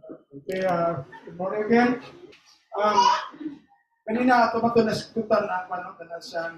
Okay, good morning again. Um, Kanina ito ba nasikutan na na siyang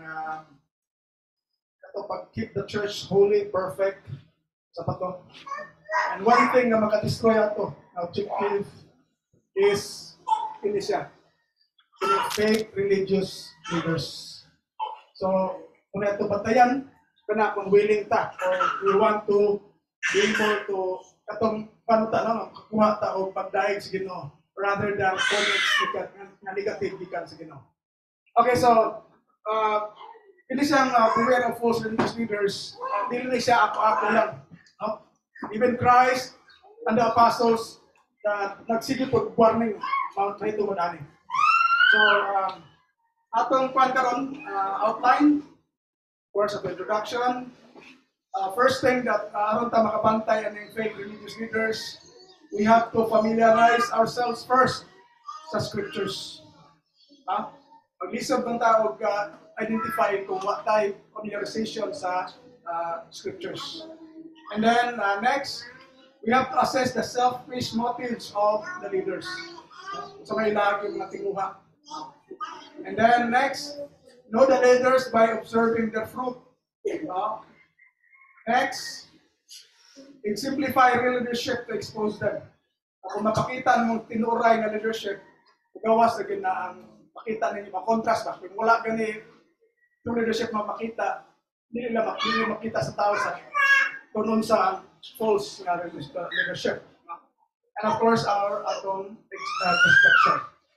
pag-keep the church holy, perfect sa pato. And one thing na maka-destroy ato, na objective is ini siya, fake religious leaders. So, kung ito batayan, kana kung willing ta, or we want to be able to katong panuta no, kuha ta o pagdaig sa Ginoo rather than comments na negative gikan sa Ginoo. Okay, so hindi siyang beware of false religious leaders. Dili siya ako lang. No? Even Christ and the apostles nagsigil po warning about na ito madani. So, atong pan karon outline, course of introduction. First thing that aron ta makabantay aning fake religious leaders, we have to familiarize ourselves first sa scriptures. Mag-lisab ng tao identify kung what type familiarization sa scriptures. And then next, we have to assess the selfish motives of the leaders. So may lagi mga tinguha. And then next, know the leaders by observing their fruit. Next, simplify real leadership to expose them. Kung mapakita mong tinuray na leadership, gawas na gina ang makita ninyo, ma-contrast ba? Kung wala gani yung leadership mapakita, hindi nila makita sa tao sa kunon sa false na leadership. And of course, our atong destruction.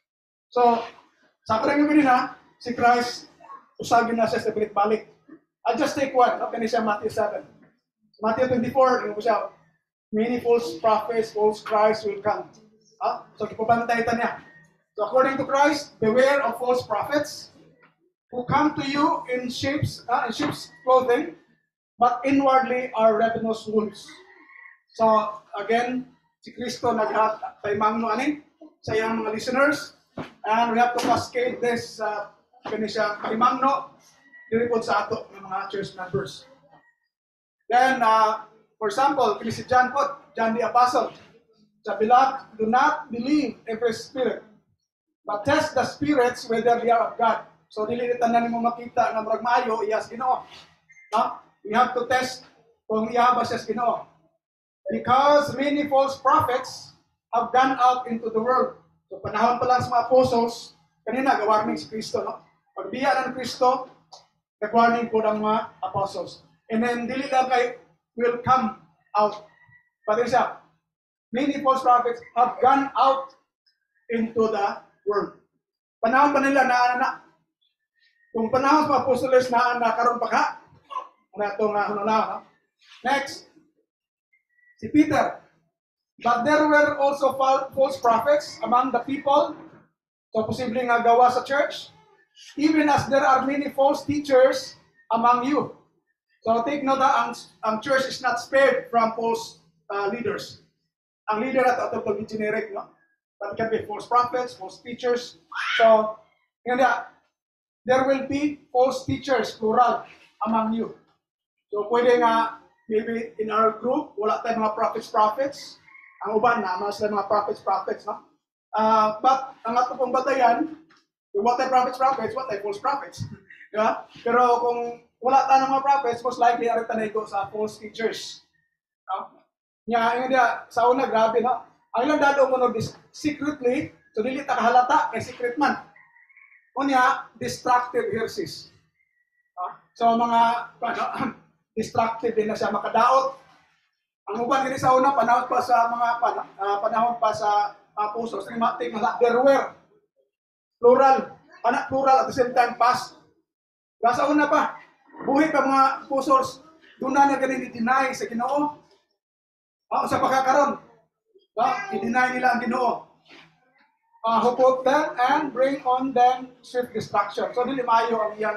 So, sa karang gabi na, si Christ, usagin na siya sa balik. I'll just take one. Okay, siya Matthew 7. Matthew 24, yung siya, many false prophets, false Christ will come. So, ipabantay ito niya. So, according to Christ, beware of false prophets who come to you in sheep's clothing, but inwardly are ravenous wolves. So, again, si Kristo nagtaymang no ani sa iyang mga listeners, and we have to cascade this kanisang kalimangno diripod sa ato ng mga church members. Then, for example, kini si John the Apostle, sa Beloved, do not believe every spirit, but test the spirits whether they are of God. So, dililitan na nimo makita na murag maayo, iyas Ginoo. No? We have to test kung iya ba siya sa Ginoo. Because many false prophets have gone out into the world. So, panahon pa lang sa mga apostles, kanina, gawarning si Kristo, no? Pagbiya ng Kristo, nag-warning po ng mga apostles. And then, dili lang kay will come out. But isa, many false prophets have gone out into the world. Panahon pa nila na kung panahon sa apostles na karon pa ka, na itong no? Next, si Peter. But there were also false prophets among the people. So, posibleng gawa sa church. Even as there are many false teachers among you. So, take note that ang church is not spared from false leaders. Ang leader at ito be generic, no? But it can be false prophets, false teachers. So, there will be false teachers, plural, among you. So, pwede nga, maybe in our group, wala tayong mga prophets. Ang uban na, mas mga prophets, no? But, ang ato pong batayan, what type prophets, what type false prophets. Diba? Pero kung wala tayo ng mga prophets, most likely arit tayo ito sa false teachers. No? Yung sa una, grabe, no? Ang ilang dado mo secretly, so dili ta kahalata, kay secret man. Kunya, destructive heresies. So mga, destructive din na siya makadaot. Ang uban gani sa una, panahon pa sa mga panahon pa sa apostles, there were plural at the same time past. Sa una pa, buhay pa mga apostles, doon na ganin i-deny sa Ginoo. Sa pagkakaroon, i-deny nila ang Ginoo. Who put them and bring on them swift destruction. So, dili mayo ang iyang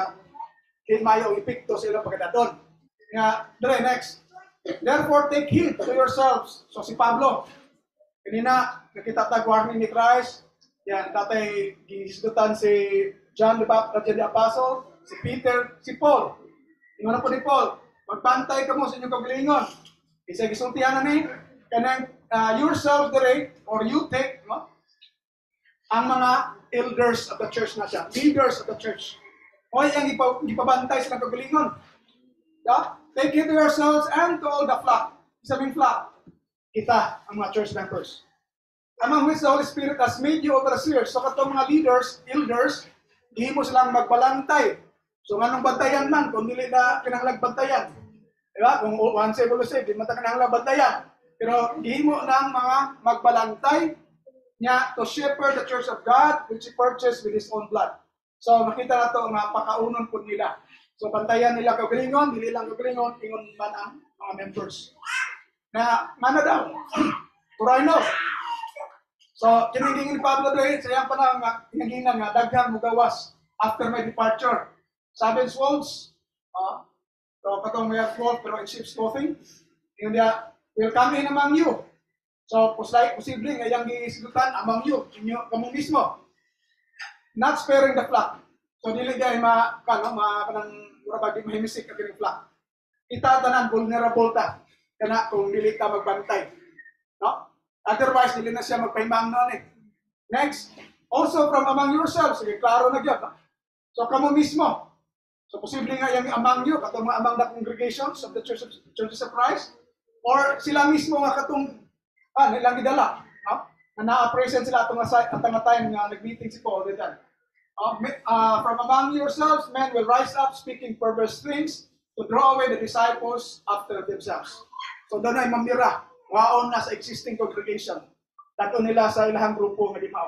mayo ipikto sa ilang pagkadadon. Next. Therefore, take heed to yourselves. So, si Pablo, kanina, nakita tag warning ni Christ. Yan, tatay gisgutan si John the Apostle, si Peter, si Paul. Ingon po ni Paul, magbantay ka mo sa inyong kagalingon. Isa gisultihan na ni, Kanang yourself direct or you take no? Ang mga elders of the church na siya, leaders of the church. O yung ipabantay sa kagalingon. Yeah? Take it to yourselves and to all the flock. Isabing flock. Kita, ang mga church members. Among which the Holy Spirit has made you overseers. So katong mga leaders, elders, hindi mo silang magbalantay. So anong bantayan man, kung dili na kinahanglang bantayan. Diba? Kung once say, di man ta kinahanglang bantayan. Pero hindi mo ng mga magbalantay niya to shepherd the church of God which he purchased with his own blood. So makita na to nga pakaunon po nila. So bantayan nila kagalingon, dili lang kagalingon, ingon man ang mga members. Na mana daw? Turayno. So kinigingin ni Pablo doon, sa iyang panahon nga, kinigingin nga, daghang mugawas after my departure. 7 wolves, so katong may wolf pero in sheep's clothing, yung dia will come in among you. So posible nga yung gisigutan among you, inyo kamong mismo. Not sparing the flock. So dili dia kanang murag di mahimisik ang kining flock. Kita tanan vulnerable ta kana kung dili ka magbantay. No? Otherwise, dili na siya magpahimang noon eh. Next, also from among yourselves. Sige, klaro na yun. So, kamo mismo. So, posible nga yung among you, katong mga among the congregations of the churches of Christ, or sila mismo nga katong, nilang idala. No? Na na-present sila atong time nga nag-meeting si Paul. From among yourselves, men will rise up speaking perverse things to draw away the disciples after themselves. So, doon ay mamira. Waon na sa existing congregation. Dato nila sa ilahang grupo nga di mao.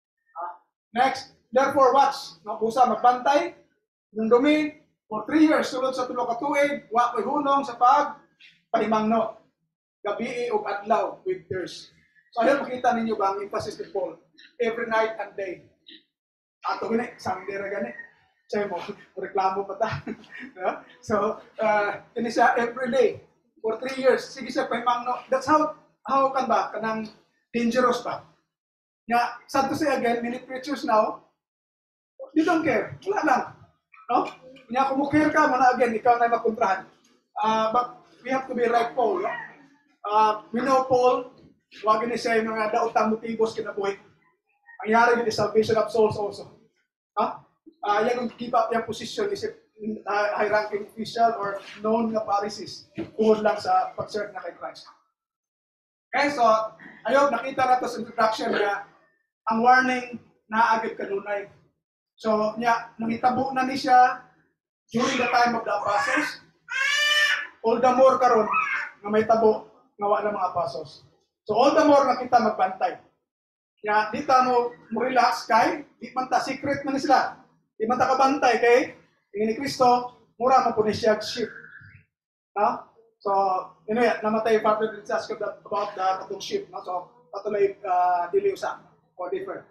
Next, therefore watch. Busa magbantay ng dumi for 3 years sulod sa tulo ka tuig, wa ko'y hunong sa pagpahimangno. Gabi ug adlaw with thirst. So ayun makita ninyo ba ang emphasis ni Paul? Every night and day. Ato gani, Sunday ra gani. Say mo, reklamo pa ta. So, ini siya every day. For 3 years, sige siya pahimangno. That's how kan ba, kanang dangerous ba? Nga, sad to say again, many preachers now, they don't care. Wala lang. No? Nga, kung care ka, mana again, ikaw na makontrahan. But we have to be like Paul. No? We know Paul, wag ni siya yung mga daotang motibos kinabuhi. Ang yari with the salvation of souls also. Yan kung keep up yung position, is it high-ranking official or known nga Pharisees tungod lang sa pag-serve na kay Christ. Okay, so, ayun, nakita na ito sa introduction na ang warning na agad kanunay. So, nangitabo na ni siya during the time of the apostles. All the more karon na may tabo nga wala mga apostles. So, all the more na kita magbantay. Kaya, di ta mo relax kay, di man ta secret man ni sila. Di man ta kabantay kay, ni Kristo, mura mo po ni siya ship. No? So, namatay Father did ask about the katong ship. No? So, patuloy dili usa or different.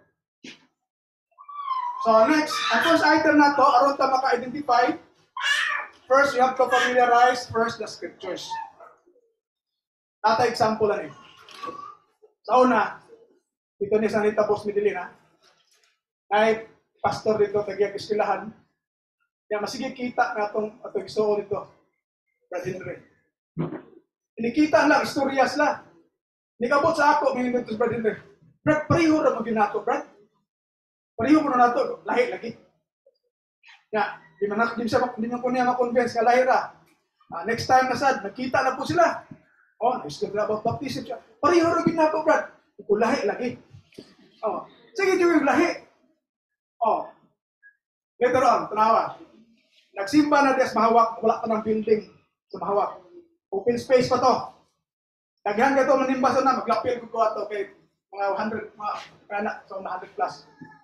So, next, ang first item na to, aron ta maka-identify, first, you have to familiarize first the scriptures. Tata example lang eh. Sa una, dito ni Sanita Boss Midilina, ay pastor dito, tagiyag-iskilahan, kaya masigit kita na itong isuo nito, Brad Henry. Inikita lang, istorya sila. Nikabot sa ako, may nito Brad Henry. Brad, pareho na maging nato, Brad. Pareho mo na nato, lahi lagi. Kaya, di man ko niya ma-convince nga lahi ra. Next time na sad, nakita na po sila. Na-discover about baptism siya. Pareho na maging nato, Brad. Ito lahi lagi. Sige, yung lahi. Later on, tanawa. Nagsimba na des mahawak, wala pa ng building sa mahawak. Open space pa to. Daghan ka to, manimbaso na, maglapil ko ato kay mga 100, mga anak, so 100 plus.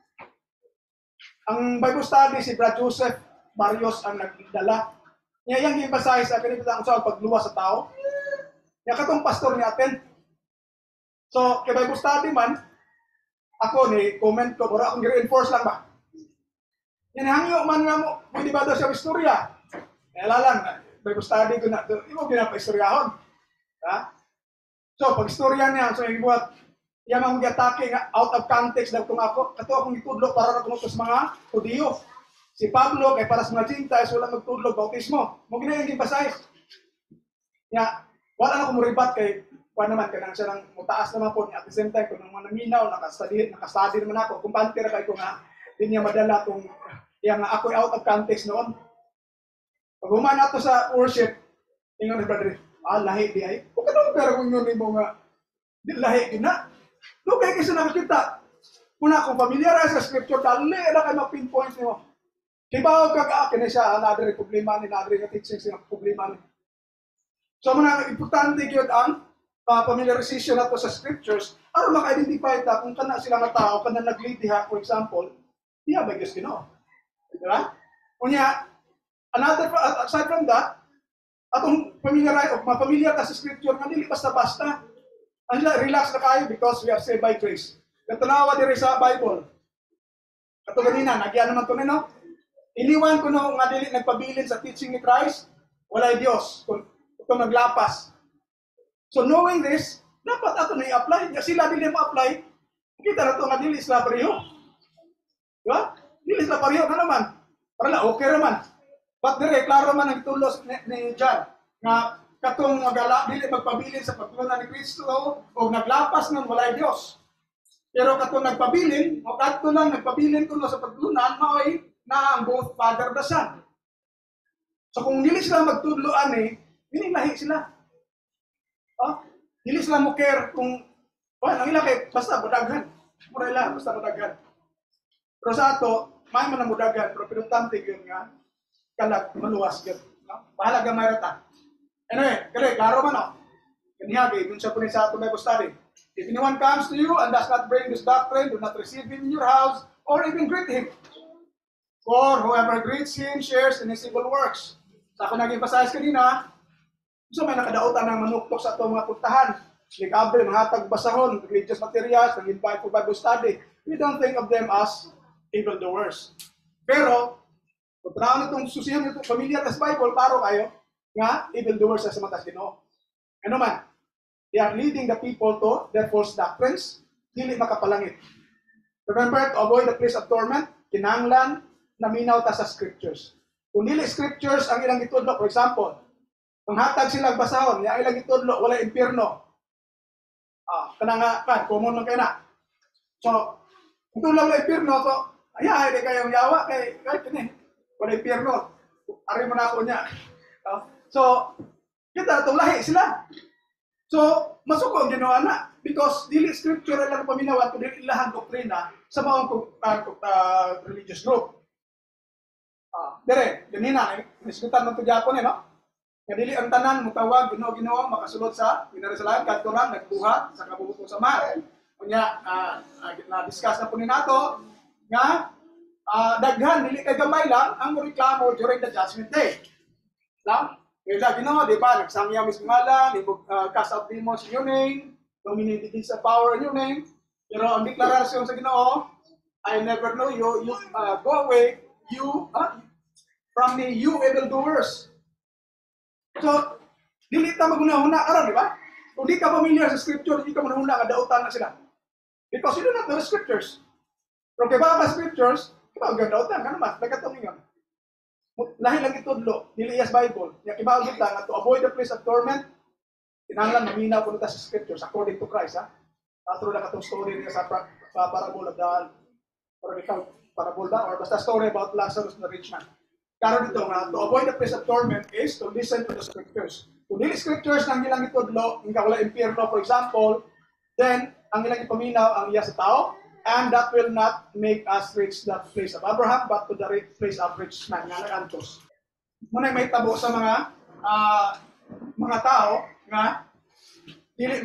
Ang Bible study, si Brad Joseph Barrios ang nagdala. Niya yung emphasize sa kanila ang pagluwas sa tao. Niya katong pastor ni atin. So, kay Bible study man, ako ni comment ko, pero akong i-reinforce lang ba? Yan hangyo man nga mo, pwede ba daw siya istorya? Nalalang, Bible study ko na, hindi mo ginapa-istoryahon. So, pag istorya niya, so yung buhat, yan ang mag-atake nga, out of context lang kung ako, kato akong itudlo para na kumutos mga Hudiyo. Si Pablo, kay para sa mga Gentiles, wala magtudlo, bautismo. Mo gina yung pasayos. Wala na kumuribat kay kuha naman, kanang siya ng mutaas naman po, at the same time, kung naman naminaw, nakastudy naman ako, kung pantira kayo ko nga, hindi niya madala kung yung ako out of context noon. Pag humana to sa worship, ingon ni brother, lahi di ay. Kung kanong pero kung yun mo nga, di lahi gina. Lugay kasi nakakita. Muna kung familiarize sa scripture, dali na kayo mag-pinpoint nyo. Kibaw ka kini siya, another problema ni, another teaching siya problema ni. So muna, importante yun ang familiarization nato sa scriptures, para maka-identify ta kung kana sila nga tao, kana nag-lead diha, for example, diha ba Diyos Ginoo. Diba? Kunya, aside from that, atong mapamilyar ka sa scripture nga dili basta-basta. Relax na kayo because we are saved by grace. Katanawa diri sa Bible. Kato ganina, nagyan naman to nino. Iniwan ko no nga dili nagpabilin sa teaching ni Christ, walay Dios kung naglapas. So knowing this, dapat ato na i-apply. Sila dili ma-apply, kita na to nga dili sila pareho. Diba? Dili sila pareho na naman. Para la okay naman. But dire, klaro man ang tulos ni John, nga katong magala, dili magpabilin sa pagtulunan ni Kristo o naglapas ng walay Diyos. Pero katong nagpabilin, o kato lang nagpabilin kuno sa pagtulunan, maoy na ang both Father the Son. So kung dili sila magtudloan lahi sila. Dili sila mo care kung, ang ila kay, basta budaghan. Mura ila, basta budaghan. Pero sa ato, may man ang budaghan, pero pinutante yun nga, kalag, maluwas yun. Bahala gamay rata. Anyway, kaya, klaro man o. Kanihagi, yun siya po sa ato Bible study. If anyone comes to you and does not bring this doctrine, do not receive him in your house, or even greet him. For whoever greets him shares in his evil works. Sa ako nag-emphasize kanina, so may nakadautan ng manuktok sa itong mga puntahan. Nag-abre, mga hatag basahon, religious materials, nag-invite for Bible study. We don't think of them as evildoers. Pero, kung tanaw itong susihan itong familiar as Bible, paro kayo, nga evildoers sa matas Ginoo. Ano man, they are leading the people to their false doctrines, dili makapalangit. Remember, to avoid the place of torment, kinanglan, naminaw ta sa scriptures. Kung dili scriptures ang ilang itudlo, for example, kung hatag silang basahon, yung ilang itudlo, wala impyerno. Kana nga, common man kayo na. So, kung tulang wala impyerno, so, hindi kayong yawa, kahit kini, wala impyerno. Ari mo na ako niya. So, kita itong lahi sila. So, masuko ang ginawa na. Because dili scripture lang paminawan, kung dili ilahang doktrina sa mga religious group. Dire, ganina, niskutan mo ito Japon no? Kadili ang tanan, mutawag, ginawa, makasulod sa pinarisalaan, kadturan, nagbuhat, sa kabubutong sama. Kunya, na-discuss na po ni nato, nga, daghan, dili kay gamay lang, ang reklamo during the judgment day. Lang, kaya ginawa, di ba, nagsamya mismo ngalan, cast out demons in your name, dominated deeds of power in your name, pero ang deklarasyon sa Ginoo, I never know you, go away, from me, you evildoers. So, dili ta magunahuna aron, di ba? Kung di ka familiar sa scripture, di ka manahuna nga dautan na sila. Because you do not know the scriptures. Pero kay baka scriptures, kibaw ang dautan, ano mas, nagkatong ninyo. Lahi lang itudlo, dili yes Bible. Ya kibaw kita nga to avoid the place of torment, kinahanglan maminaw kuno ta sa scriptures according to Christ, ha. Atro na katong story niya sa parable of the parable ba or basta story about Lazarus the rich man. Karon dito nga, to avoid the place of torment is to listen to the scriptures. Kung dili scriptures nang ilang itudlo, nga wala impyerno, for example, then ang ilang ipaminaw ang iya sa tao, and that will not make us reach that place of Abraham, but to the place of rich man, nga nagantos. Muna may tabo sa mga tao nga dili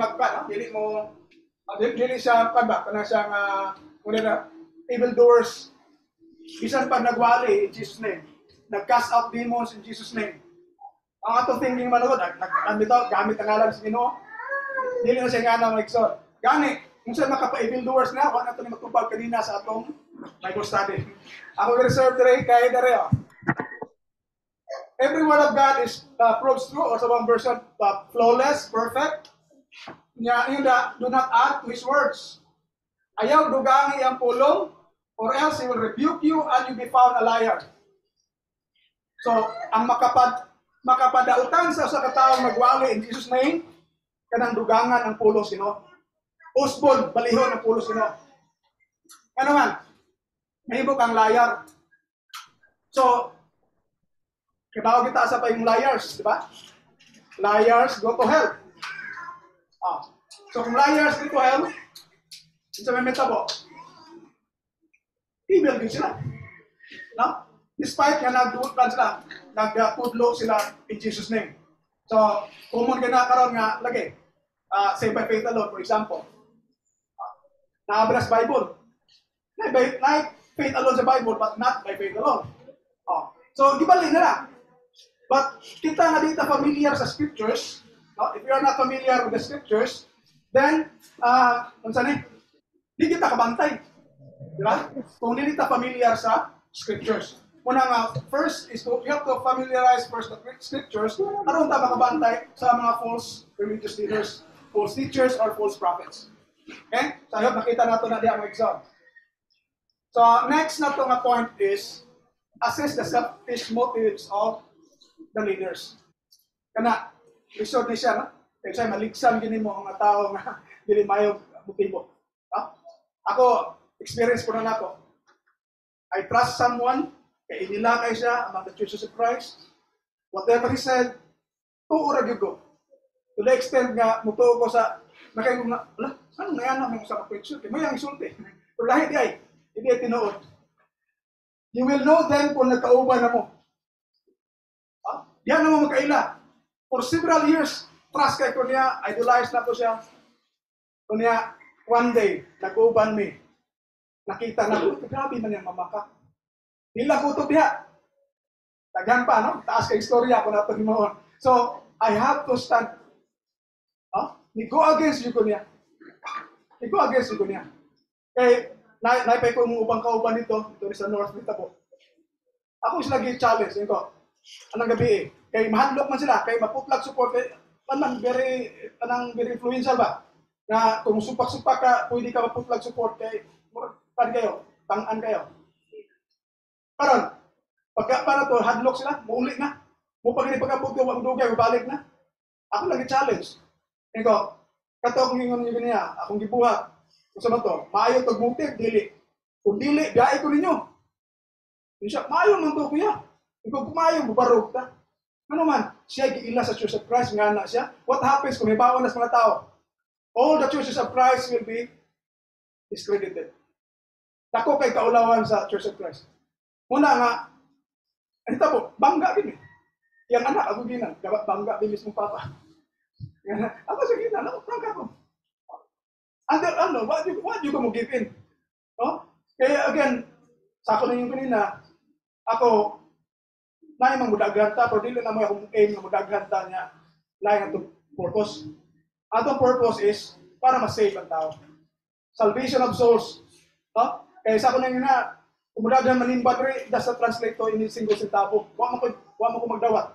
dili siya kana siyang evildoers. Bisan pa nagwali in Jesus' name. Nag-cast out demons in Jesus' name. Ang atong thinking man gamit ang alam sa Ginoo. Dili na siya nga na mag-exhort. Gani, kung saan makapa-evildoers na, wala na ito matubag kanina sa atong Bible study. Ako reserve today kay Dareo. Every word of God is proves true, or sa one version, flawless, perfect. Do not add to His words. Ayaw dugangi ang pulong, or else He will rebuke you and you be found a liar. So, ang makapadautan sa katawang magwali in Jesus' name, kanang dugangan ang pulo sino. Usbon, balihon ang pulo sino. Ano man, mahimo kang liar. So, kibaw kita sa pa yung liars, di ba? Liars go to hell. So kung liars go to hell, sa may metabo, evil din sila. No? Despite nga nagduutan sila, nagpudlo sila in Jesus' name. So, common ka na karon nga, lagi, say by faith alone, for example. Naabras Bible. Na faith alone sa Bible, but not by faith alone. So, gibalik na lang. But kita nga dito familiar sa scriptures. No? If you are not familiar with the scriptures, then, di kita kabantay. Diba? Kung di kita familiar sa scriptures. Una nga, first is you have to familiarize first the scriptures. Aron ta makabantay sa mga false religious leaders, false teachers, or false prophets. Okay? So, I hope nakita nato na di ang exam. So, next na nga point is assess the selfish motives of the leaders. Kana, resort ni siya, no? Kasi maligsan gini mo ang tao nga dili mayo motibo. Ako, experience ko na nako. I trust someone, kaya inilakay siya among the churches of Christ. Whatever he said, tuura gyud ko. To the extent nga, mutuo ko sa, nakain nga, ano na yan ang sa preacher? Kaya may ang isulti. Pero dahil hindi ay tinuod. You will know then kung nagkauban na mo. Yan naman magkaila. For several years, trust kay ko niya, idolize na ko siya. Kunya, one day, nag-uban mi. Nakita na ko, grabe man yung mamaka. Hila ko ito diha. Taghan pa, no? Taas kay istorya ko na ito himaon. So, I have to stand. Go against you ko niya. Go against you ko niya. Kaya, naipay ko yung ubang kauban nito, ito sa North Vitabo. Ako sila gi-challenge. Yun ko, anong gabi Kaya mahadlok man sila, kaya maputlag support. Kaya, very influential ba? Na kung supak-supak ka, pwede ka maputlag support. Kaya, pan kayo, tangan kayo. Karon, pagka para to, hadlock sila, mauli na. Mo pag hindi pagkabot yung dugay, mabalik na. Ako lagi challenge. Ito, kato akong ingon nyo niya, akong gibuhat. Kung sa to, maayo tog motive, dili. Kung dili, biyahe ko ninyo. Hindi siya, maayo man to kuya. Kung maayo, bubarog ta. Ano man, siya giila sa Church of Christ, nga na siya. What happens kung may bawon na sa mga tao? All the churches of Christ will be discredited. Dako kay kaulawan sa Church of Christ. Muna nga, ito po, bangga din eh. Yang anak, ako ginan, bangga din mismo papa. Ako sa ginan, ako bangga ko. Until what you mo give in? No? Kaya again, sa ako na yung kanina, ako, na yung mudaghanta, pero dili na mo akong aim na mudaghanta niya, lain ang purpose. Atong purpose is, para ma-save ang tao. Salvation of souls. No? Kaya sa ako na yun na, kumudaghan manimbat rin, that's the translate to in single centavo. Wa mo ko magdawat.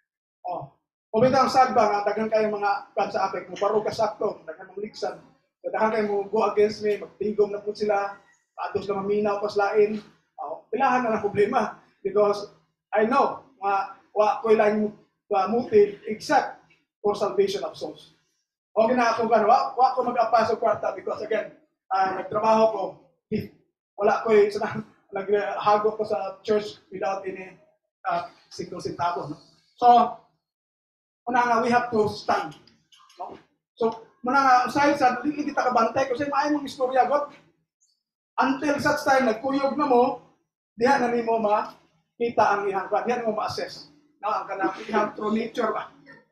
Kumita ang sagba nga, daghan kayo mga kan sa apek, muparo ka sakto, daghan ng liksan. Daghan kayo mo go against me, magtigom na po sila, paatos na maminaw pas lain. Pilahan na ng problema. Because I know, wa ko lang motive except for salvation of souls. Okay na ako gan, wa ko mag-apply sa kwarta because again, nagtrabaho ko, wala ko naghagok ko sa church without any single centavo. No? So, muna nga, we have to stand. No? So, muna nga, aside sa, hindi kita kabantay kasi maayon mong istorya, God. Until such time, nagkuyog na mo, diyan na ni mo makita ang ihang, diyan mo ma-assess. No? Ang kanang ihang true nature ba?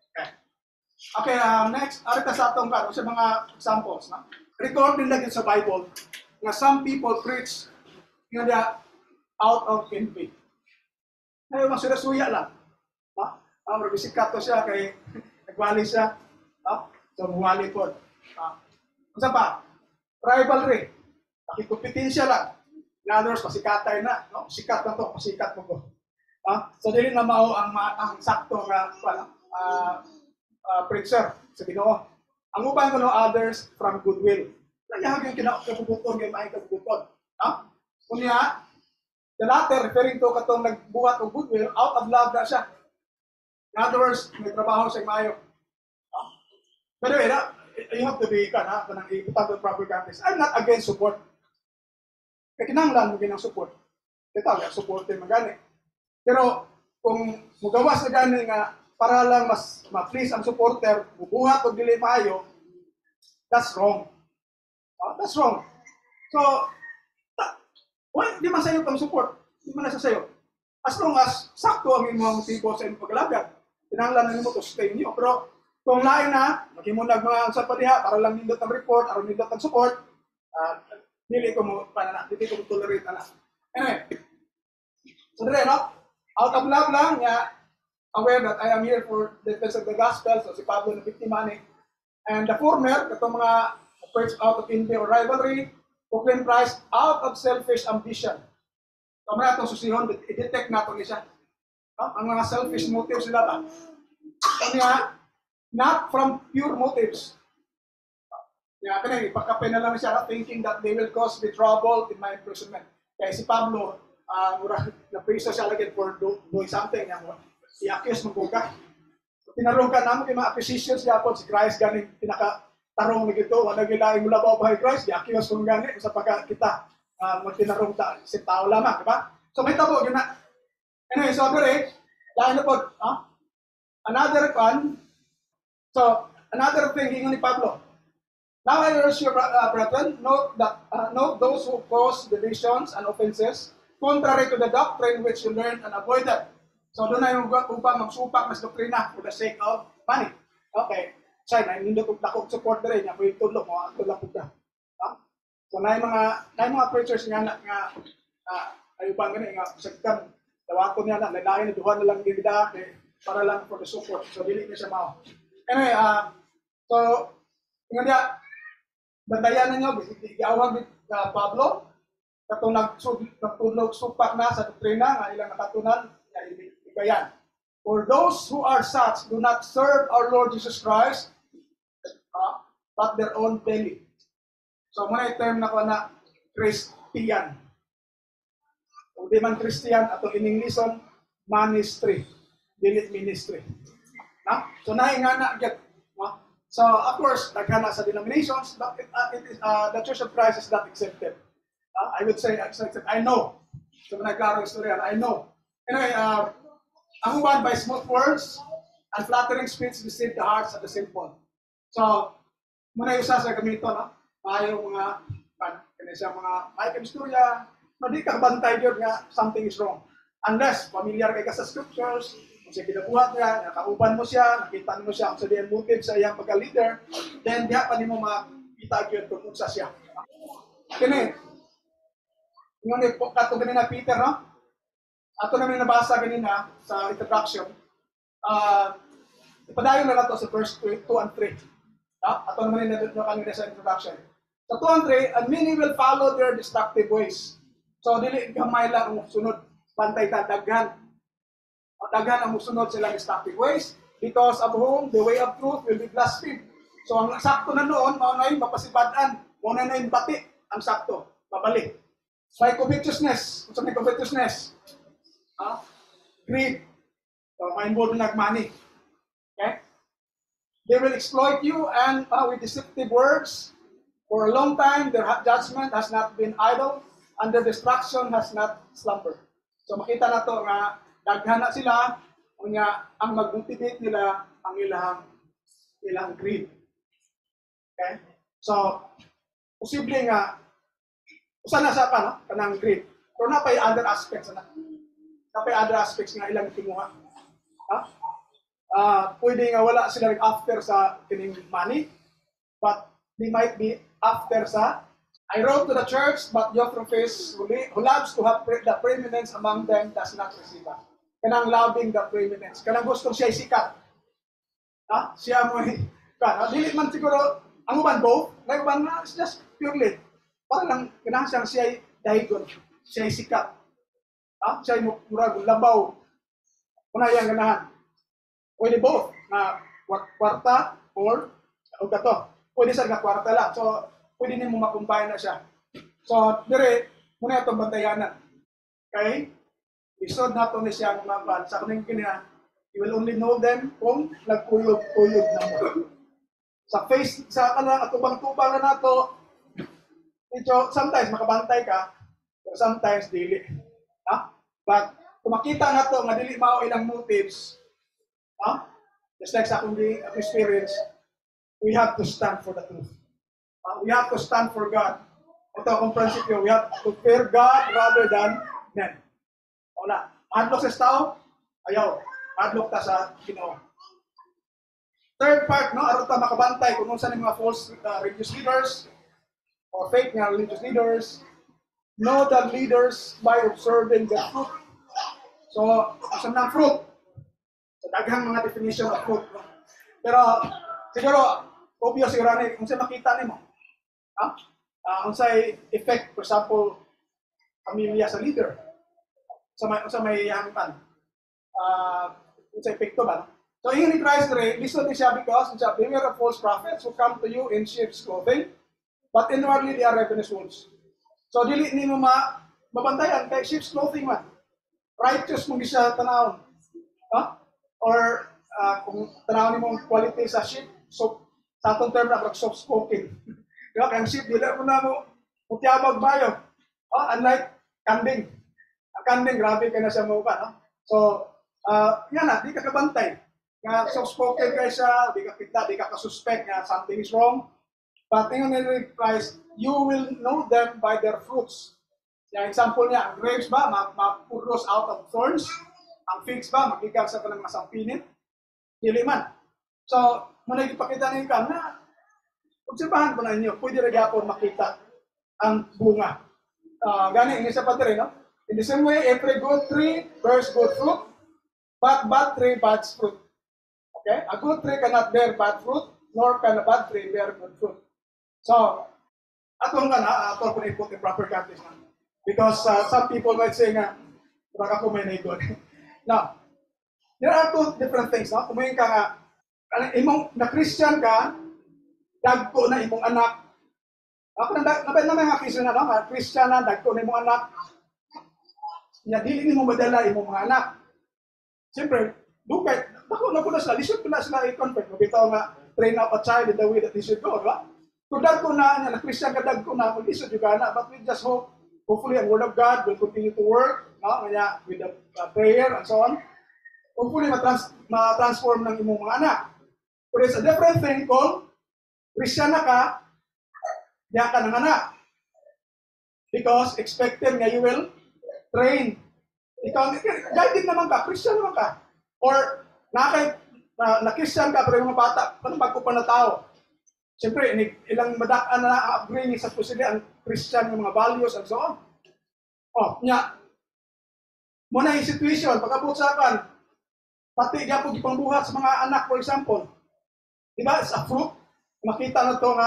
Okay, next, arita sa atong ka, sa mga examples. No? Record din lagi sa Bible na some people preach nga dia out of envy. Ngayon, masura-suya lang. Bisikat to siya kay nagwali siya. So, buwali po. Ano pa? Rivalry. Pakikumpetensya lang. In others, pasikatay na. No? Sikat na to, pasikat mo ko. So, dili na mao ang sakto nga preacher sa Ginoo. Ang uban ko no others from goodwill. Kaya yung kinapuputon kay may kapuputon. Kunya, the latter referring to katong nagbuhat og goodwill out of love na siya. In other words, may trabaho sa maayo. By the way, you have to be kanang ibutan ng proper context. I'm not against support. Kaya kinanglan mo ginang support. Ito, support din magani. Pero kung mugawas na gani nga para lang mas ma-please ang supporter, bubuhat o dili maayo, that's wrong. That's wrong. So, di man sa'yo kang support. Di man nasa sa'yo. As long as sakto ang imong motibo sa imong paglagad, kinahanglan na nimo to stay niyo. Pero kung lain na, maghimunag mga sa padiha para lang nindot ang report, aron nindot ang support, dili ko mo tolerate na. Anyway, so dire, no? Out of love lang, aware that I am here for the defense of the gospel, so si Pablo na biktima ni. And the former, katong mga first out of envy or rivalry, proclaim Christ out of selfish ambition. So, mga itong susihon, i-detect natin siya. No? Ang mga selfish motives sila ba? Kanya, not from pure motives. Kaya kanina, ipakapay na lang siya thinking that they will cause me trouble in my imprisonment. Kaya si Pablo, na-praise siya lagi for doing something. I-accuse mo kung ka. Tinarong ka naman yung mga accusations niya po, si Christ ganing pinakatarong na gito, wala gilaing mula ba by Christ, i-accuse kung gani, sa pagka kita magtinarong si tao lamang, di ba? So may tabo, yun na. Anyway, so dire, lain na po, another one, so another thing, hingon ni Pablo. Now I urge you, brethren, note those who cause divisions and offenses, contrary to the doctrine which you learned and avoided. So doon na yung upang magsupak mas doktrina for the sake of money. Okay. Say, nindot og dako support dere nya koy tudlo mo ang tulak pugda. So na mga preachers nga ayo pa gani nga sagkan dawaton niya na lain na duha na lang gibida para lang for the support. So dili na siya mao. Anyway, so nga bantayan ninyo giawag ni Pablo katong nagtudlog supak na sa doktrina nga ilang nakatunan nga Kayan. For those who are such do not serve our Lord Jesus Christ, but their own belly. So, muna yung term na ko na Christian. Kung di man Christian, ato in Englishon, ministry. Dilit ministry. So, nga na get. So, of course, nagkana sa denominations, but the Church of Christ is not accepted. I would say, I know. So, nagklaro yung storya, I know. Anyway, ang uban by smooth words and flattering speech deceive the hearts of the simple. So, muna yung sa gamito, no? Maayong mga may kabistorya, hindi ka bantay yun nga something is wrong. Unless, familiar ka sa scriptures, kung siya kinabuhat niya, nakauban mo siya, nakita mo siya ang sabihin motive sa iyang pagka-leader, then diha pa mo makita yun kung unsa siya. Kini, yung katong kanina Peter, no? Ato namin nabasa kanina sa introduction. Ipadayon na nato sa verse 2 and 3. Ato naman kanina sa introduction. Sa 2 and 3, and many will follow their destructive ways. So, dili gamay lang ang sunod. Pantay ta, daghan. Daghan ang musunod silang destructive ways because of whom the way of truth will be blasphemed. So, ang sakto na noon, maunay mapasibad-an. Maunay yung bati ang sakto. Babalik. By covetousness. Kung sa may covetousness, greed. So, ma-involve na money. Okay? They will exploit you and with deceptive words. For a long time, their judgment has not been idle, and their destruction has not slumbered. So, makita na to nga, daghan na sila, ang mag-motivate nila ang ilang greed. Okay? So, posible nga, usa na sa kanang greed. Pero na pa yung other aspects na. Kapay other aspects nga ilang timuha. Pwede nga wala sila after sa kining money, but they might be after sa I wrote to the church, but Diotrephes, who loves to have the preeminence among them, does not receive us. Kanang loving the preeminence. Kanang gusto siya sikat. Siya mo dili man siguro, ang uban both, like uban na, it's just purely, para lang, kanang siya dahigon, siya sikat. Siya murag labaw. Kuna yang ganahan. Pwede both na kwarta or kato. Pwede sa kwarta lang. So pwede nimo makumpay na siya. So dire muna itong bantayanan. Okay? Isod na to ni siya mapan sa kuning kiniya. You will only know them kung nagkuyog-kuyog na mo. Sa face, sa kanang atubang-tubang na nato, medyo sometimes makabantay ka, but sometimes dili. Ha? But kung makita na to, nga dili mao ilang motives, ha? Just like sa akong experience, we have to stand for the truth. We have to stand for God. Ito akong prinsipyo, we have to fear God rather than men. Wala. Madlok sa tao, ayaw. Madlok ta sa Ginoo. Third part, no, aron ta makabantay kung unsa ni mga false religious leaders or fake nga religious leaders. Know the leaders by observing the fruit. So, asa ng fruit? So, daghang mga definition of fruit. No? Pero, siguro, obvious siguro ni, kung saan makita nimo. Ha? Kung saan effect, for example, pamilya sa leader. Sa may hangpan. Kung saan epekto ba? No? So, in Christ, listen din siya because beware of false prophets who come to you in sheep's clothing, but inwardly they are ravenous wolves. So, dili ni mo mabantayan kay sheep's clothing man. Righteous mong siya tanawon. Ha? Or, kung tanawon mo quality sa sheep, so, sa atong term na soft-spoken. Diba? Kaya ang sheep, dili mo na mo mutiyabag bayo. Unlike kambing. Ang kambing, grabe ka na siya mo ka. No? So, yan na, di ka kabantay. Nga soft-spoken kayo siya, di ka kita, di ka kasuspect nga something is wrong. But in Christ, you will know them by their fruits. Yung example niya, ang grapes ba, mapuros out of thorns? Ang figs ba, magigang sa kanang masampinit? Dili man. So, muna ipakita ninyo ka na, obserbahan po na ninyo, pwede rin yapon makita ang bunga. Gani, ini sa patri, no? In the same way, every good tree bears good fruit, but bad tree bears fruit. Okay? A good tree cannot bear bad fruit, nor can a bad tree bear good fruit. So, atong atong po na-put in proper context na. Because some people might say nga, baka ako may naigod. Now, there are two different things. No? Kumain ka nga, imong na-Christian ka, dagko na imong anak. Ako na may mga Christian na, no? Christian na, dagko na imong anak. Dili mo madala imong mga anak. Siyempre, dugay, dako na po na sila, lisod po na sila i-convert. Mabitaw nga, train up a child in the way that they should go, diba? Kung dagko na, na-Christian ka, dagko na, mag-lisod yung na, but we just hope, hopefully, ang Word of God will continue to work, no? Kanya, with the prayer and so on. Hopefully, ma-transform ng imong mga anak. But it's a different thing kung Christian na ka, diya ka ng anak. Because expected nga you will train. Ikaw, guided naman ka, Christian naman ka. Or, na-Christian ka, pero yung mga bata, anong magkupan na tao? Siyempre, ilang madaan na upbringing sa pusili ang Christian ng mga values and so on. Muna yung situation, pagkabusakan, pati niya po ipangbuhat sa mga anak, for example. Diba, sa fruit, makita na to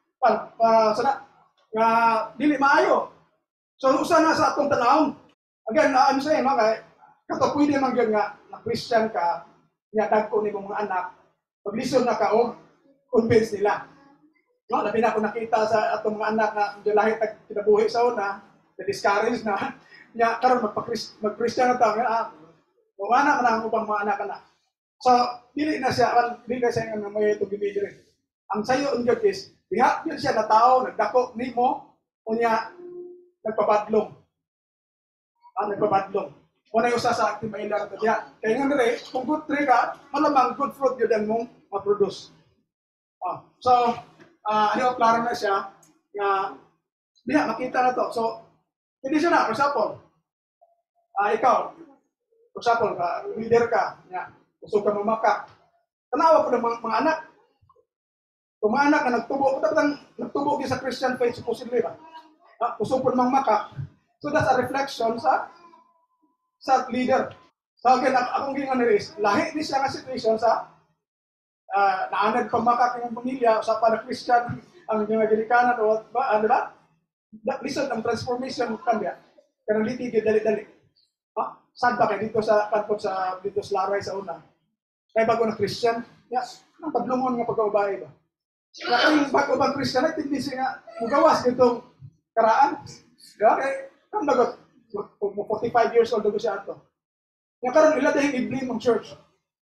nga dili maayo. So, usa na sa atong tanawon. Again, ano sa'yo, no? Kato pwede man yun nga, na-Christian ka, nga dagko ni mga anak, pag-listen na ka o convince nila. No, labi na ako nakita sa atong mga anak na lahit kinabuhi sa una, na-discourage na, niya karon mag-Christian na tayo, wala man ang upang mga anak. So, dili na siya nga may ito gibidiri. Ang sayo ang God is, diha yun siya na tao, nagdako nimo, unya, nagpabadlong. Nagpabadlong. Muna yung usa sa active mailar ito diha. Kaya nga nire, kung good tree ka, malamang good fruit yun ang mong ma-produce. So, klaro na siya, nga, diha, makita na to. So, hindi siya na, for example, ikaw, for example, leader ka, gusto ka mamakak. Tanawa ko ng mga anak. Kung mga anak na nagtubo sa Christian faith, supposedly ba? Gusto po mamakak. So that's a reflection sa leader. So again, akong gingan is, lahi ni siya nga situation sa naanad pamakak ng pamilya, sa para Christian, ang mga ginikanan, o ba, ano ba? Listen, ang transformation kanya. Kanang litigid, dali-dali. Saan ba kayo dito sa Laray sa una? Kaya bago na Christian, ang padlungon nga pagkaubay ba? Kaya yung bago bang Christian, ay tindi siya nga, mugawas itong karaan. Kaya, ang bagot, 45 years old na siya ito. Nga karoon, ila dahil iblim ng church.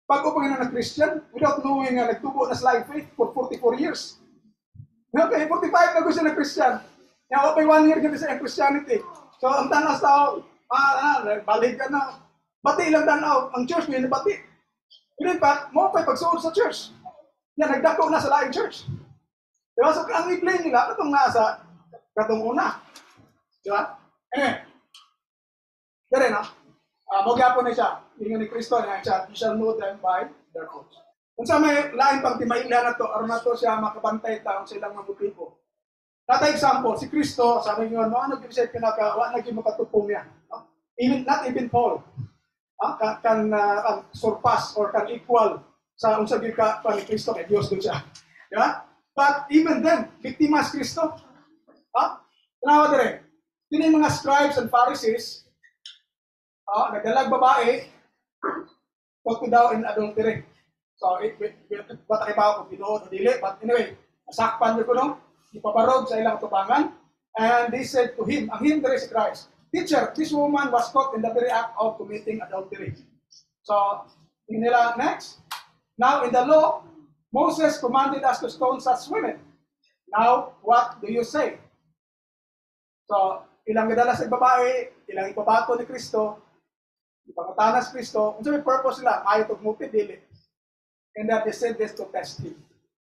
Bago pa nga na Christian, without knowing nga nagtubo na sa live faith for 44 years. Okay, 45 na gusto na Christian. Kaya pa 1 year ganito sa Christianity. So, ang tanas tao, balik ka na. Bati lang tanaw. Ang church may nabati. Pero in fact, mo pa'y pagsuod sa church. Yan, nagdako na sa laing church. Diba? So, ang i-play nila, katong nasa, katong una. Diba? Anyway. Kaya rin, magyapon na siya. Yung ni Kristo niya siya, you shall know them by their fruits. Kung sa may lain pang timaila na to, aron na to siya makabantay taong silang mabutipo. Nata example, si Kristo, sabi niyo, ano nag-isip pinaka, wala naging makatupong niya. Not even Paul. Kan surpass or kan equal sa unsa gyud ka ni Kristo kay Dios dun siya. Yeah? But even then, biktima si Kristo. Tanawa dire. Kini mga scribes and Pharisees, nagdalag babae, pag daw in adultery. So, bata kay ba ko pinuod o dili, but anyway, nasakpan ko no, ipaparog sa ilang tubangan, and they said to him, ang him there is Christ, Teacher, this woman was caught in the very act of committing adultery. So, nila next. Now, in the law, Moses commanded us to stone such women. Now, what do you say? So, ilang gadala sa babae, ilang ipabato ni Kristo, ipangutanas Kristo, kung sabi purpose nila, ayaw tugmupit, dili. And that they said this to test him.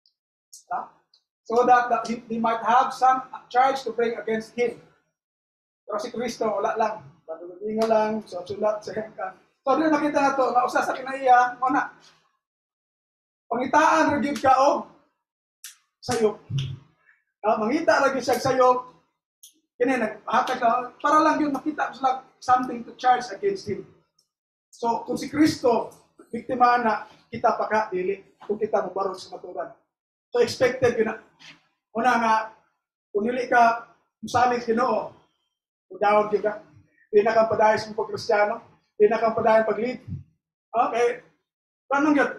So that they might have some charge to bring against him. Pero si Kristo, wala lang. Patuloy lang, sulat sa hangkan. So, doon nakita na to, na usa sa kinaiya, na, pangitaan, reviewed ka o sayop. Mangita, reviewed siya sayop. Kini, naghatag na, para lang yun, makita sila something to charge against him. So, kung si Kristo, biktima na, kita pa ka, dili, kung kita mabarog sa maturan. So, expected yun na. Una nga, kung dili ka, musalig Ginoo, udawag yun ka. Di na kang padayon sa pag-Kristyano. Di na kang padayon pag-lead. Okay. Paano yun?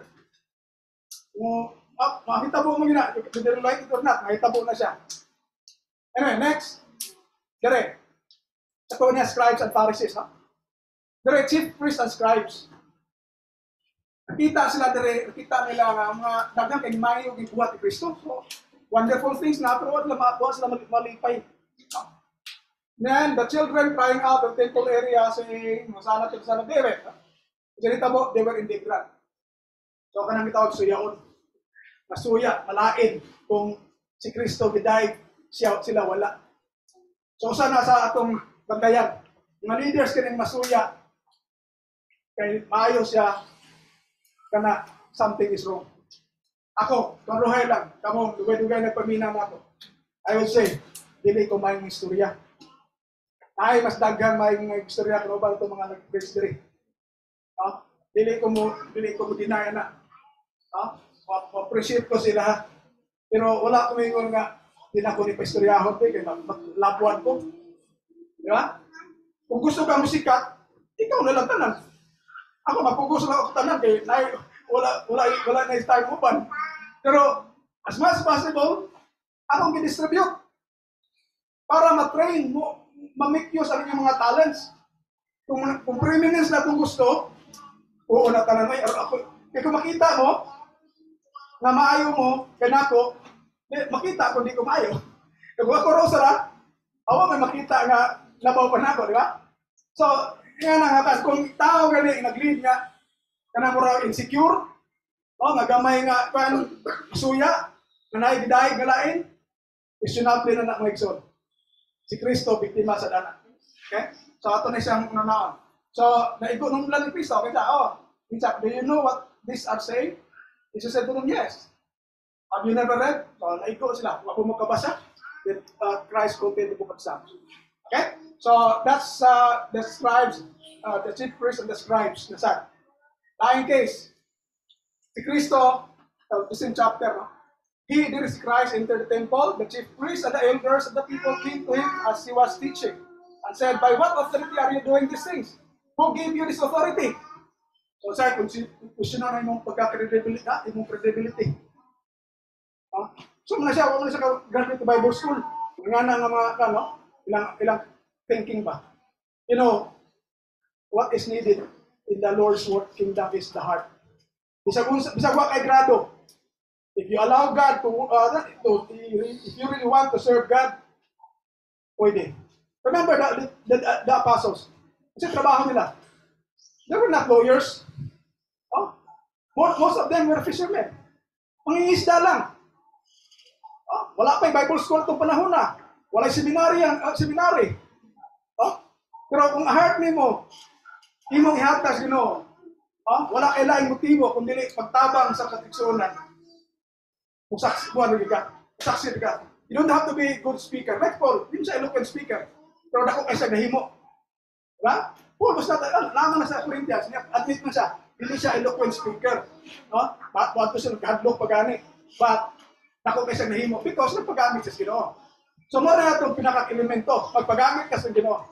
Makita po mo yun na. Whether you like it or not, makita po na siya. Anyway, next. Dire. Ito niya, scribes and Pharisees. Dire, chief priests and scribes. Nakita sila dire, nakita nila nga mga dagang kay mayo gibuhat ni Kristo. So, wonderful things na, pero wala sila malipay. Then, the children crying out of the temple area saying, masana to sana David. Ganito mo, they were indifferent. So, kanang itawag suyaon. Masuya, malain, kung si Kristo biday, sila wala. So, sana sa atong bandayan, mga leaders kaning masuya, kay maayo siya, kana something is wrong. Ako, karuhay lang, kamo, dugay-dugay nagpamina na ako. I would say, dili ko mayong istorya. Ay, mas daghang mayong istorya kung ba ito mga nag-preach diri. Dili ko mo dinaya na. Appreciate ko sila. Pero wala ko mingon nga, di na ko ni pastoryahon kay labuan ko. Di ba? Kung gusto ka musikat, ikaw na lang tanan. Ako mapugusto lang ako tanan kay wala na time uban. Pero as much as possible, akong i-distribute para ma-train mo, ma-make use ang inyong mga talents. Kung preeminence na itong gusto, oo na tanan ay ako. Kaya kung makita mo, na maayo mo, kanako, makita kung di ko maayo. Kung ako rosara, awa may makita nga labaw pa na ako, di ba? So, nga nga, kung tao gani nag-lead nga, kanang mura insecure, nga gamay nga, kan suya, nanay bidaig nga lain, questionable na mga igsoon. Si Kristo, biktima sa dana. Okay? So, ato na siyang nanaon. So, naigo nung lang ni Kristo, kaya do you know what these are saying? Jesus said to them, yes. Have you never read? So, naigo sila. Wala po magkabasa that Christ quoted the book of Psalms. Okay? So, that's the scribes, the chief priests and the scribes. Nasaan? In case, si Kristo, the same chapter, no? He, there is Christ, entered the temple. The chief priests and the elders of the people came to him as he was teaching and said, by what authority are you doing these things? Who gave you this authority? So, say, question na yung credibility. So, muna siya, wala siya graduate to Bible school. Nga na nga mga, ilang thinking ba? You know, what is needed in the Lord's work kingdom is the heart. Bisag wa kay grado. If you allow God if you really want to serve God, pwede. Remember the apostles. Kasi trabaho nila. They were not lawyers. Oh, most of them were fishermen. Mangingisda lang. Oh, wala pa yung Bible school itong panahon na. Wala yung seminary. Oh, pero kung heart mo, imong ihatas, wala kailangang motibo, kundi pagtabang sa katiksunan. Kung saksi ka. You don't have to be a good speaker. Like Paul, hindi siya eloquent speaker. Pero dako kayo sa nahimo. Diba? Paul was not, naman na sa Corinthians, admit na siya, hindi siya eloquent speaker. No? Ba't siya nagkahadlok pagani. But, dako kayo sa nahimo because nagpagamit sa Ginoo. So, muna na itong pinaka-elemento. Magpagamit ka sa Ginoo.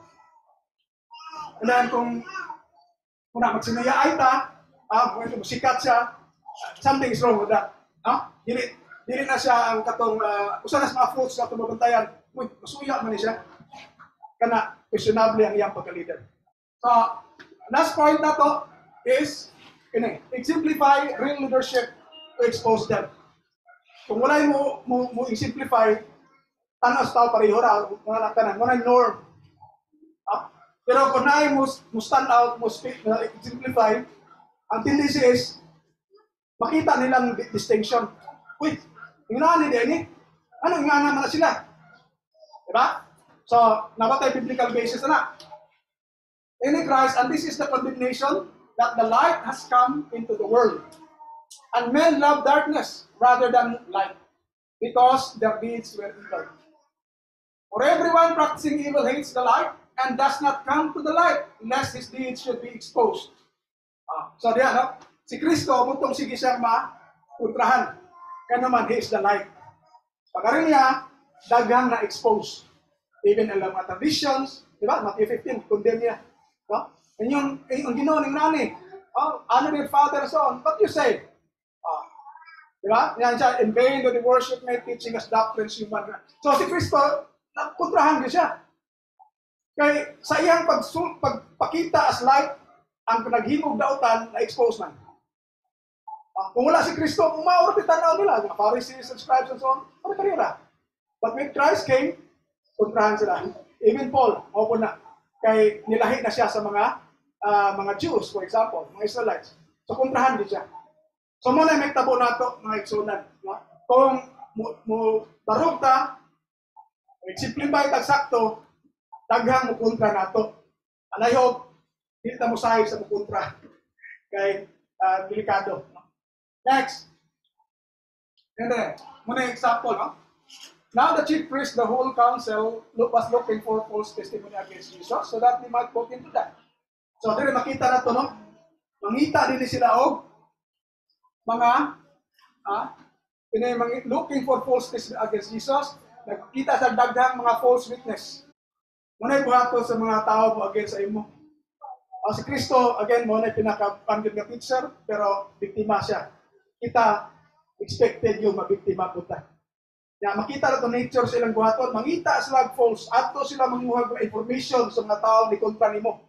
And then, kung magsinayay ta, kung sikat siya, something is wrong with that. No? Dili na siya ang katong usa na sa mga fruits sa tumabantayan. Masuya man siya. Kana questionable ang iyang pagka-leader. So, last point na to is exemplify real leadership to expose them. Kung wala mo i-simplify, tanas tao pareho ra mga natanan, mga norm. Pero kung naay mo stand out, mo speak, exemplify, ang tendency is makita nilang distinction. Uy, ingana din ano ingana man sila? Diba? So, nabatay biblical basis na. In Christ, and this is the condemnation, that the light has come into the world. And men love darkness rather than light, because their deeds were evil. For everyone practicing evil hates the light, and does not come to the light, lest his deeds should be exposed. So, diyan, no? Si Kristo, butong sige siyang makuntrahan. Kaya naman, he is the light. Pagkarin niya, daghang na-expose. Even alam mga traditions, di ba? Matthew 15, condemn niya. No? And yung Ginoo ng nani, honor your father and son. What you say? Di ba? Yan siya, in vain do they worship me, teaching us doctrines human. So si Kristo, nakuntrahan niya siya. Kaya sa iyang pagpakita as light, ang pinaghimog dautan, na-expose man. Kung wala si Kristo, umaurot itanaw nila. Mga Pharisees and scribes and so on. Ano karira? But when Christ came, kontrahan sila. Even Paul, opo na. Kay nilahi na siya sa mga Jews, for example, mga Israelites. So kontrahan din siya. So muna may tabo na ito, mga iksunan. Kung barog ta, simplify tag sakto, taghang mo kontra na ito. And I hope, hindi na mo sahib sa mo kontra. Kay delikado. Next. And then, muna yung example, no? Now the chief priest, the whole council, was looking for false testimony against Jesus so that they might put him to death. So, dito makita na ito, no? Mangita din sila og looking for false testimony against Jesus. Nagkita sa daghang mga false witness. Muna yung buhato sa mga tao mo against sa imo. Si Kristo, again, muna yung pinaka-pangit na teacher, pero biktima siya. Kita expected yung mabiktima po ta. Ya, makita na ito nature silang buhaton, mangita sila false, ato sila manguhag ng information sa mga tao ni kontra nimo.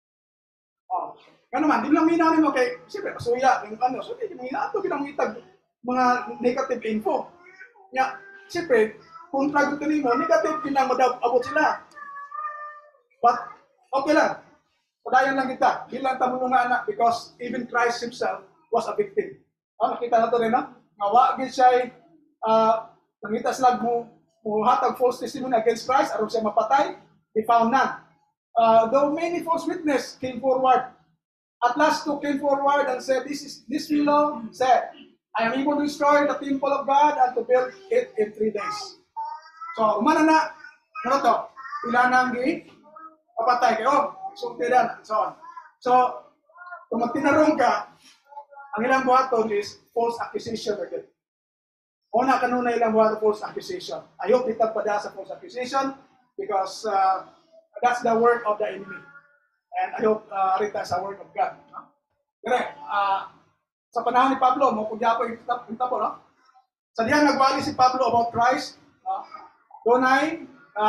Ano man, di lang minaw nimo kay, siyempre, masuya, so di mga ato kinamangitag mga negative info. Ya, siyempre, kontra gusto nimo, negative pinang abot sila. But, okay lang. Padayon lang kita, bilang tamulong nga anak, because even Christ himself was a victim. Nakita na ito rin, no? Nga wagin siya nangita sila hatag false testimony against Christ, aron siya mapatay, they found none. Though many false witnesses came forward, at last two came forward and said, this fellow said, I am able to destroy the temple of God and to build it in 3 days. So, umana na, ano to? Ilanang papatay kayo, sultiran, and so on. So, kung magtinarong ka, ang ilang buhaton is false accusation again. Una kanuna ilang buhaton false accusation. I hope ditag pa sa false accusation because that's the work of the enemy. And I hope rita sa work of God. Pero, sa panahon ni Pablo, mapugya po yung tabo, no? Sa diyan nagwali si Pablo about Christ, doon ay,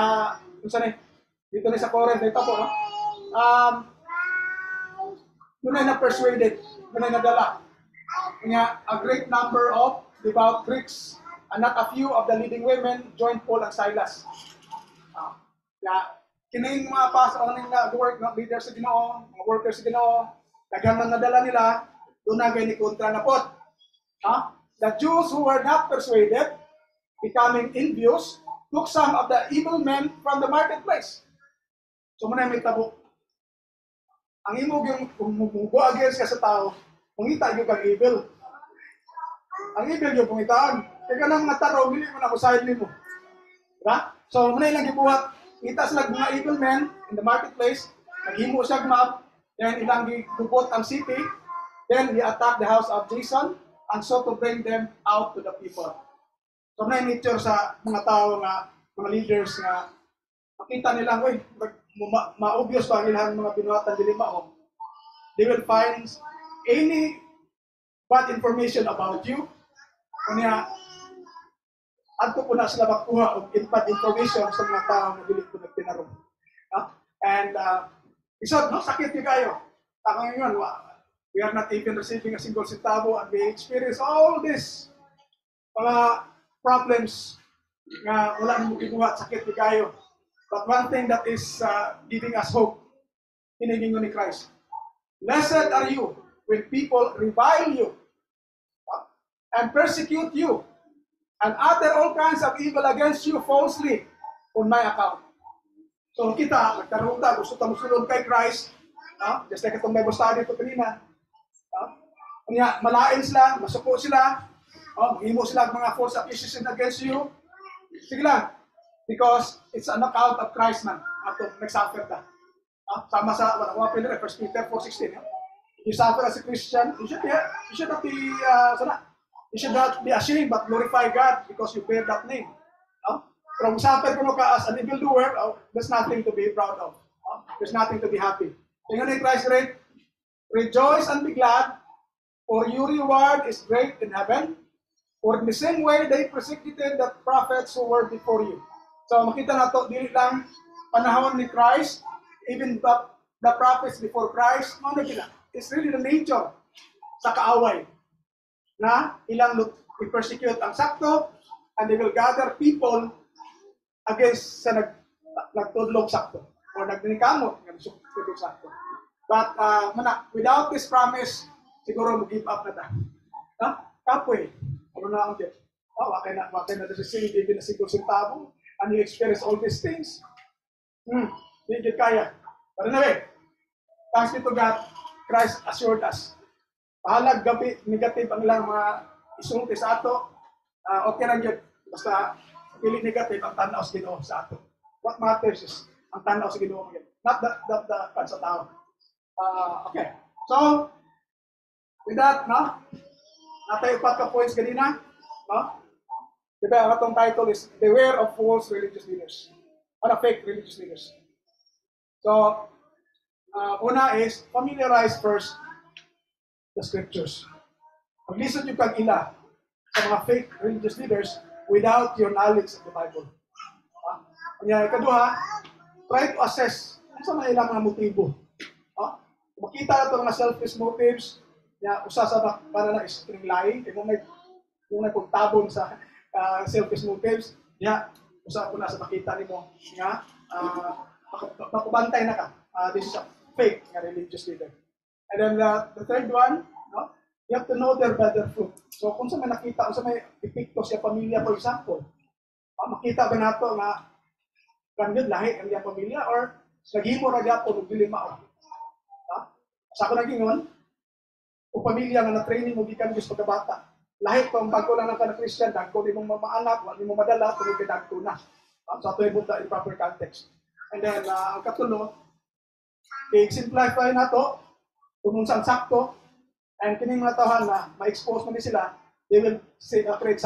dito na sa Corinth, ito po, no? Doon ay na-persuaded, doon ay nadala. a great number of devout Greeks and not a few of the leading women joined Paul and Silas. Kining mga pastor ning work ng leaders sa Ginoo, mga workers sa Ginoo, daghan man nadala nila, doon na gani kontra na pod. The Jews who were not persuaded, becoming envious, took some of the evil men from the marketplace. So muna may tabo. Ang imo yung kumugo against ka sa tao, mangita yung kang evil. Ang evil yung pangitaan. Kaya nang mga taro, hindi mo na kusahin mo. Diba? So muna ilang gibuhat, ngita sila mga evil men in the marketplace, naghimo siya map, then ilang gigubot ang city, then he attacked the house of Jason, and so to bring them out to the people. So muna yung nature sa mga tao nga, mga leaders nga, makita nila, uy, ma-obvious pa ang ilang mga binuhatan dilima mo. They will find any bad information about you. Kanya, adto po na sila makuha og bad information sa mga tao na dili ko nagtinarong. And isod, no, sakit yung kayo. Ako ngayon, we are not even receiving a single centavo and we experience all this mga problems nga wala nang gibuhat, sakit yung kayo. But one thing that is giving us hope, hinihingo ni Christ. Blessed are you when people revile you and persecute you and utter all kinds of evil against you falsely on my account. So kita, nagkaroon ta, gusto tayo musulod kay Christ, just like itong Bible study ito kanina. Kanya, malain sila, masuko sila, maghimo sila mga false accusations against you. Sige lang. Because it's an account of Christ man. Ato nagsuffer ta. Sama sa 1 Peter 4:16. You suffer as a Christian, you should not be ashamed but glorify God because you bear that name. Pero kung suffer ko ka as an evildoer, there's nothing to be proud of. There's nothing to be happy. Tingnan ni Christ rin, rejoice and be glad, for your reward is great in heaven. For in the same way they persecuted the prophets who were before you. So makita na to, dili lang panahon ni Christ, even the prophets before Christ, it's really the nature sa kaaway na ilang i-persecute ang sakto and they will gather people against sa nagtudlog sakto or nagnikamot ng nagtudlog sakto. But without this promise, siguro mag-give up na ta. Kapoy, ano na ang Diyos? Wakay na desisyon, hindi na siguro sintabo. And you experience all these things. Hindi kaya. But anyway, thanks be to God, Christ assured us. Pahalag gabi, negative ang ilang mga isulti sa ato. Okay lang yun. Basta, pili negative ang tanaw sa Ginoo sa ato. What matters is ang tanaw sa Ginoo mo yun. Not the sa tao. Okay. So, with that, natay upat ka points kanina. Diba, ang atong title is Beware of False Religious Leaders. Fake religious leaders. So, una is familiarize first the scriptures. Mag-listen yung kag-ila sa mga fake religious leaders without your knowledge of the Bible. Kanya, ikaduha, try to assess ano sa mga ilang mga motibo. Makita na ito mga selfish motives, usa sa para na string lying, kung may pagtabon sa selfish motives, usa ko na sa makita nimo nga makubantay na ka. This is a fake religious leader. And then the third one, you have to know their better fruit. So kung sa may nakita, kung sa may epekto sa pamilya, for example, makita ba nato nga kanjud lahi ang iyang pamilya or naghimo ra gyapon og dili mao. Sa ako nagingon, kung pamilya nga na-training mo gikan gusto pagkabata, lahi kung bago lang ka na Christian, dagko ni mong mamaanak, wala ni mong madala, tuloy ka dagko na. So ito yung in proper context. And then, ang katulo, i-simplify na to, kung saan sakto, and kining mga tahan na ma-expose mo din sila, they will say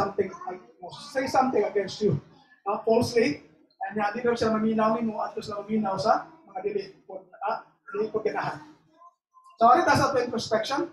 something against you. Falsely, and di rin sila maminaw ni mo at sila maminaw sa mga dili po ganahan. So, ano tayo sa introspection?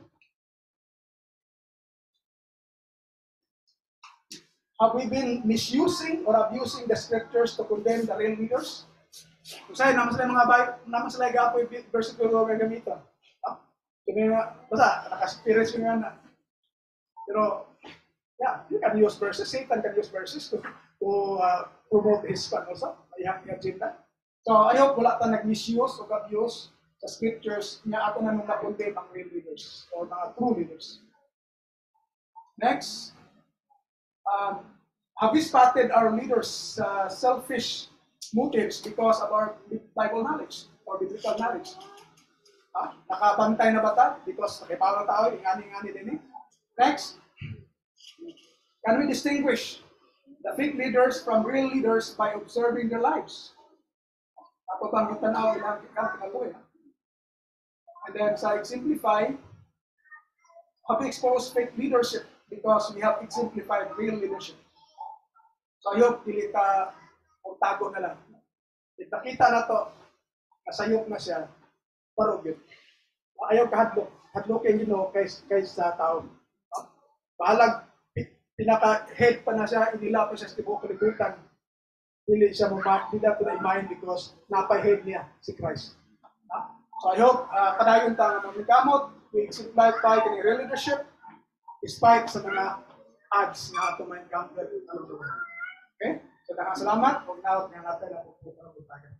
Have we been misusing or abusing the scriptures to condemn the real leaders? Kung sa'yo, naman sila gapo yung versikulo nga gamitan. Basta, naka-experience ko nga na Pero, yeah, you can use verses. Satan can use verses to promote his fun also. Iyang agenda. So, ayaw wala ta nag-misuse o abuse sa scriptures niya ato na nung napunti ang real leaders or mga true leaders. Next, have we spotted our leaders' selfish motives because of our Bible knowledge or biblical knowledge? Nakabantay na ba ta? Because nakipawa tao, ingani-ingani din eh. Next, can we distinguish the fake leaders from real leaders by observing their lives? Ako bang itanaw ilang kinabuhi. And then sa exemplify, have we exposed fake leadership because we have exemplified real leadership? So ayok, dili ka magtago na lang. Nakita na to, nasayok na siya, parog yun. Ayaw kahadlok, hadlokin yun kaysa tao. Bahalag, pinaka-head pa na siya, inila pa siya sa tibok kalibutan. Dili siya hindi ko na-imagine because napay-head niya si Christ. So I hope kadayon tayo ng kamot, we exemplify kini real leadership despite sa mga odds na ito may encounter. Okay? So salamat. Huwag na natin ang pagpupunta.